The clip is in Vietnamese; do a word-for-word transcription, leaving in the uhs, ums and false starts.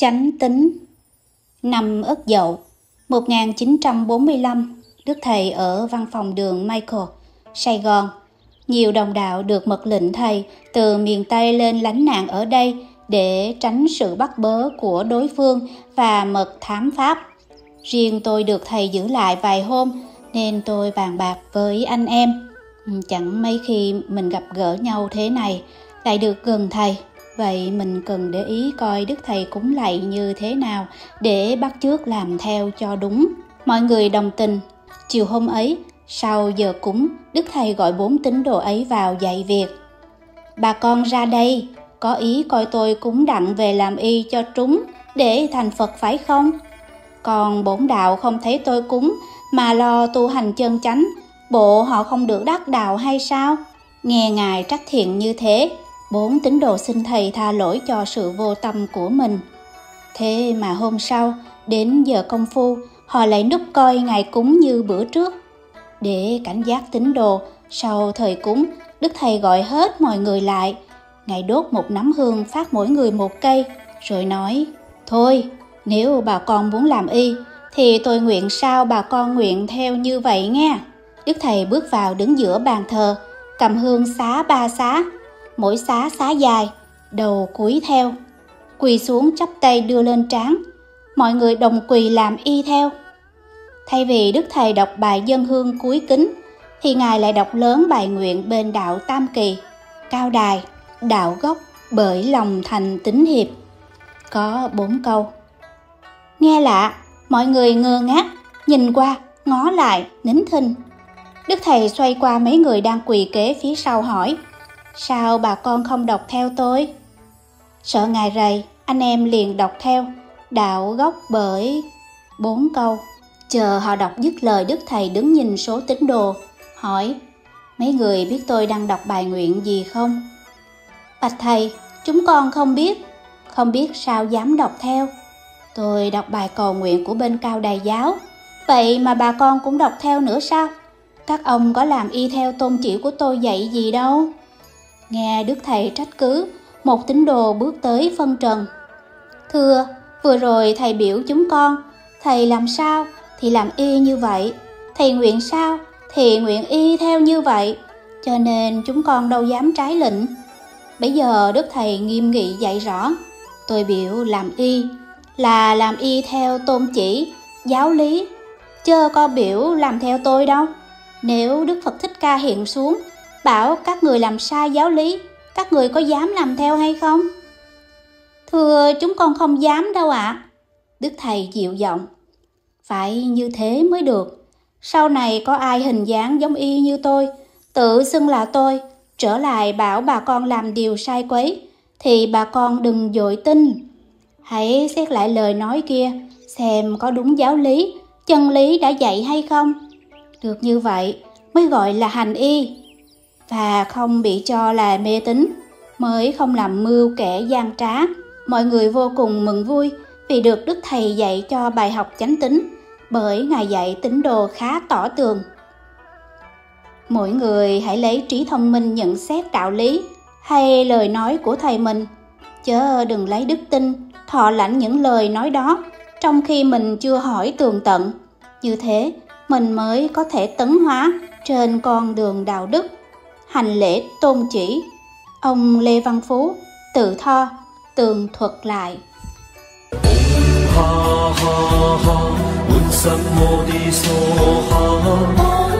Chánh Tín. Năm Ất Dậu một nghìn chín trăm bốn mươi lăm, Đức Thầy ở văn phòng đường Michael, Sài Gòn. Nhiều đồng đạo được mật lệnh Thầy từ miền Tây lên lánh nạn ở đây để tránh sự bắt bớ của đối phương và mật thám pháp. Riêng tôi được Thầy giữ lại vài hôm nên tôi bàn bạc với anh em. Chẳng mấy khi mình gặp gỡ nhau thế này, lại được gần Thầy. Vậy mình cần để ý coi Đức Thầy cúng lạy như thế nào để bắt chước làm theo cho đúng. Mọi người đồng tình. Chiều hôm ấy, sau giờ cúng, Đức Thầy gọi bốn tín đồ ấy vào dạy việc. Bà con ra đây, có ý coi tôi cúng đặng về làm y cho trúng để thành Phật phải không? Còn bổn đạo không thấy tôi cúng mà lo tu hành chân chánh, bộ họ không được đắc đạo hay sao? Nghe Ngài trách thiện như thế, bốn tín đồ xin Thầy tha lỗi cho sự vô tâm của mình. Thế mà hôm sau, đến giờ công phu, họ lại núp coi Ngài cúng như bữa trước. Để cảnh giác tín đồ, sau thời cúng, Đức Thầy gọi hết mọi người lại. Ngài đốt một nắm hương phát mỗi người một cây, rồi nói: Thôi, nếu bà con muốn làm y, thì tôi nguyện sao bà con nguyện theo như vậy nghe. Đức Thầy bước vào đứng giữa bàn thờ, cầm hương xá ba xá, mỗi xá xá dài, đầu cúi theo, quỳ xuống chắp tay đưa lên trán. Mọi người đồng quỳ làm y theo. Thay vì Đức Thầy đọc bài dân hương cúi kính, thì Ngài lại đọc lớn bài nguyện bên đạo Tam Kỳ, cao đài, đạo gốc bởi lòng thành tín hiệp. Có bốn câu. Nghe lạ, mọi người ngơ ngác, nhìn qua, ngó lại, nín thinh. Đức Thầy xoay qua mấy người đang quỳ kế phía sau hỏi: Sao bà con không đọc theo tôi? Sợ Ngài rầy, anh em liền đọc theo đạo gốc bởi bốn câu. Chờ họ đọc dứt lời, Đức Thầy đứng nhìn số tín đồ, hỏi: Mấy người biết tôi đang đọc bài nguyện gì không? Bạch Thầy, chúng con không biết. Không biết sao dám đọc theo? Tôi đọc bài cầu nguyện của bên Cao Đài giáo. Vậy mà bà con cũng đọc theo nữa sao? Các ông có làm y theo tôn chỉ của tôi dạy gì đâu. Nghe Đức Thầy trách cứ, một tín đồ bước tới phân trần. Thưa, vừa rồi Thầy biểu chúng con, Thầy làm sao thì làm y như vậy, Thầy nguyện sao thì nguyện y theo như vậy, cho nên chúng con đâu dám trái lệnh. Bây giờ Đức Thầy nghiêm nghị dạy rõ, tôi biểu làm y là làm y theo tôn chỉ, giáo lý, chớ có biểu làm theo tôi đâu. Nếu Đức Phật Thích Ca hiện xuống, bảo các người làm sai giáo lý, các người có dám làm theo hay không? Thưa, chúng con không dám đâu ạ. À. Đức Thầy dịu giọng: Phải như thế mới được. Sau này có ai hình dáng giống y như tôi, tự xưng là tôi, trở lại bảo bà con làm điều sai quấy, thì bà con đừng vội tin. Hãy xét lại lời nói kia, xem có đúng giáo lý, chân lý đã dạy hay không. Được như vậy mới gọi là hành y, và không bị cho là mê tín, mới không làm mưu kẻ gian trá. Mọi người vô cùng mừng vui vì được Đức Thầy dạy cho bài học chánh tín, bởi Ngài dạy tín đồ khá tỏ tường. Mỗi người hãy lấy trí thông minh nhận xét đạo lý hay lời nói của Thầy mình, chớ đừng lấy đức tin thọ lãnh những lời nói đó trong khi mình chưa hỏi tường tận. Như thế mình mới có thể tấn hóa trên con đường đạo đức, hành lễ tôn chỉ. Ông Lê Văn Phú, Tự Tho, tường thuật lại. Ha ha ha,